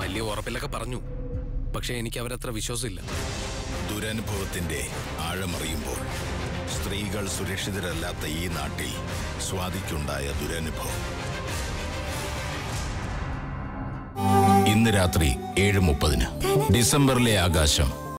വലിയ ഉറപ്പിലൊക്കെ പറഞ്ഞു. പക്ഷെ എനിക്ക് അവരത്ര വിശ്വാസമില്ല. ദുരനുഭവത്തിന്റെ ആഴമറിയുമ്പോൾ സ്ത്രീകൾ സുരക്ഷിതരല്ലാത്ത ഈ നാട്ടിൽ സ്വാതിക്കുണ്ടായ ദുരനുഭവം. ഇന്ന് രാത്രി 7:30 ഡിസംബറിലെ ആകാശം.